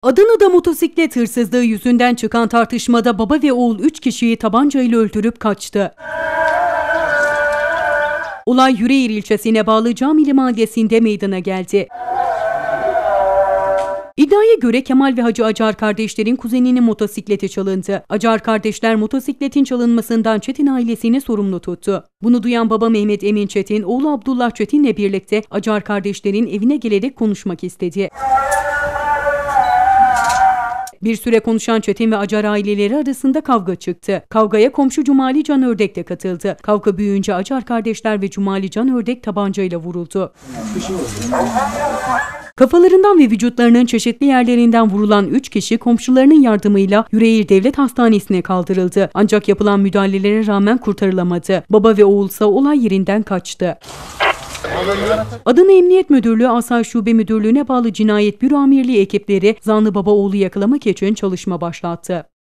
Adana'da motosiklet hırsızlığı yüzünden çıkan tartışmada baba ve oğul 3 kişiyi tabancayla öldürüp kaçtı. Olay Yüreğir ilçesine bağlı Camili Mahallesi'nde meydana geldi. İddiaya göre Kemal ve Hacı Acar kardeşlerin kuzeninin motosikleti çalındı. Acar kardeşler motosikletin çalınmasından Çetin ailesini sorumlu tuttu. Bunu duyan baba Mehmet Emin Çetin, oğlu Abdullah Çetin'le birlikte Acar kardeşlerin evine gelerek konuşmak istedi. Bir süre konuşan Çetin ve Acar aileleri arasında kavga çıktı. Kavgaya komşu Cumali Can Ördek de katıldı. Kavga büyüyünce Acar kardeşler ve Cumali Can Ördek tabancayla vuruldu. Kafalarından ve vücutlarının çeşitli yerlerinden vurulan 3 kişi komşularının yardımıyla Yüreğir Devlet Hastanesi'ne kaldırıldı. Ancak yapılan müdahalelere rağmen kurtarılamadı. Baba ve oğulsa olay yerinden kaçtı. Adana Emniyet Müdürlüğü Asayiş Şube Müdürlüğü'ne bağlı Cinayet Büro Amirliği ekipleri zanlı baba oğlu yakalamak için çalışma başlattı.